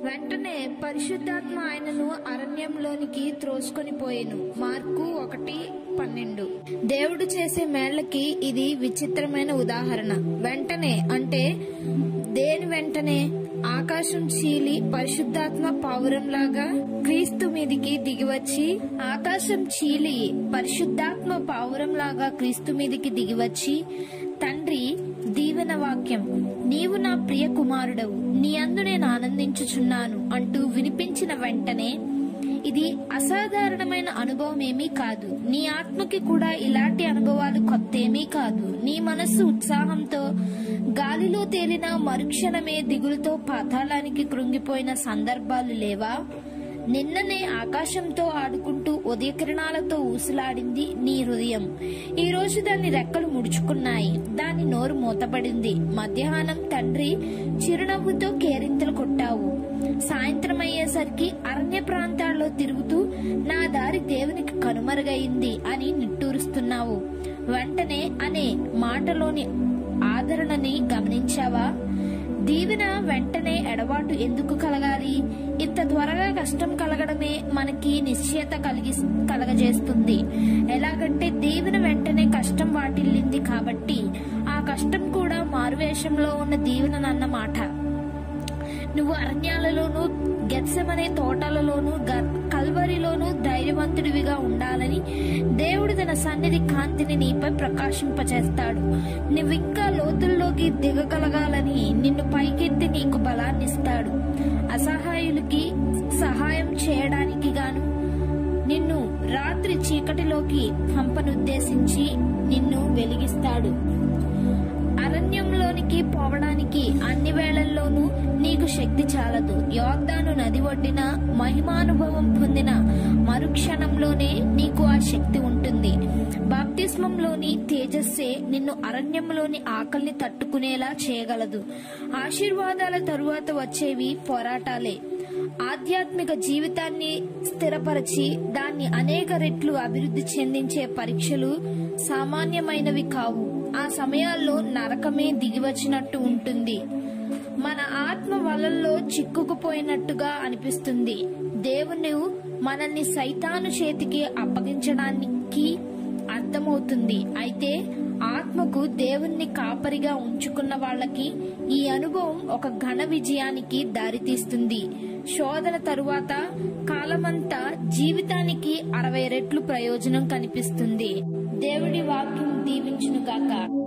వెంటనే పరిశుద్ధాత్మ ఆయనను అరణ్యంలోనికి త్రోసుకొని పోయెను. మార్కు 1:12. దేవుడు చేసే మేళ్లకి ఇది విచిత్రమైన ఉదాహరణ. వెంటనే అంటే దేని వెంటనే? ఆకాశం చీలి పరిశుద్ధాత్మ పావురంలాగా క్రీస్తు మీదికి దిగివచ్చి తండ్రి దీవెన వాక్యం, నీవు నా ప్రియ కుమారుడవు, నీ యందు నేను ఆనందించుచున్నాను అంటూ వినిపించిన వెంటనే ఇది అసాధారణమైన అనుభవం ఏమీ కాదు. నీ ఆత్మకి కూడా ఇలాంటి అనుభవాలు కొత్తేమీ కాదు. నీ మనస్సు ఉత్సాహంతో గాలిలో తేలిన మరుక్షణమే దిగులుతో పాతాళానికి కృంగిపోయిన సందర్భాలు లేవా? నిన్ననే ఆకాశంతో ఆడుకుంటూ ఉదయకిరణాలతో ఊసులాడింది నీ హృదయం. ఈ రోజు దాని రెక్కలు ముడుచుకున్నాయి, దాని నోరు మూతపడింది. మధ్యాహ్నం తండ్రి చిరునవ్వుతో కేరింతలు కొట్టావు. సాయంత్రం అయ్యేసరికి అరణ్య ప్రాంతాల్లో తిరుగుతూ నా దారి దేవునికి కనుమరుగయింది అని నిట్టూరుస్తున్నావు. వెంటనే అనే మాటలోని ఆదరణని గమనించావా? దీవెన వెంటనే ఎడబాటు ఎందుకు కలగాలి? ఇంత త్వరగా కష్టం కలగడమే మనకి నిశ్చయత కలగజేస్తుంది. ఎలాగంటే దీవెన వెంటనే కష్టం వాటిల్లింది కాబట్టి ఆ కష్టం కూడా మారువేషంలో ఉన్న దీవెనన్నమాట. నువ్వు అరణ్యాలలోనూ గెత్సెమనే తోటలలోనూ కల్వరిలోనూ ధైర్యవంతుడివిగా ఉండాలని దేవుడు తన సన్నిధి కాంతిని నీపై ప్రకాశింపచేస్తాడు. నువ్వింకా లోతుల్లోకి దిగగలగాలని నిన్ను పైకెత్తి నీకు బలాన్నిస్తాడు. అసహాయులకి సహాయం చేయడానికి గాను నిన్ను రాత్రి చీకటిలోకి పంపనుద్దేశించి నిన్ను వెలిగిస్తాడు. అరణ్యంలోనికి పోవడానికి అన్ని వేళల్లోనూ నీకు శక్తి చాలదు. యోర్దాను నది ఒడ్డిన మహిమానుభవం పొందిన మరుక్షణంలోనే నీకు ఆ శక్తి ఉంటుంది. బాప్తిస్మంలోని తేజస్సే నిన్ను అరణ్యంలోని ఆకలిని తట్టుకునేలా చేయగలదు. ఆశీర్వాదాల తరువాత వచ్చేవి పోరాటాలే. ఆధ్యాత్మిక జీవితాన్ని స్థిరపరిచి దాన్ని అనేక రెట్లు అభివృద్ధి చెందించే పరీక్షలు సామాన్యమైనవి కావు. ఆ సమయాల్లో నరకమే దిగివచ్చినట్టు ఉంటుంది. మన ఆత్మ వలల్లో చిక్కుకుపోయినట్టుగా అనిపిస్తుంది. దేవుని మనల్ని సైతాను చేతికి అప్పగించడానికి అర్థమవుతుంది. అయితే ఆత్మకు దేవుణ్ణి కాపరిగా ఉంచుకున్న వాళ్ళకి ఈ అనుభవం ఒక ఘన విజయానికి దారితీస్తుంది. శోధన తరువాత కాలమంతా జీవితానికి 60 రెట్లు ప్రయోజనం కనిపిస్తుంది. దేవుడి వాక్యం దీవించును గాక.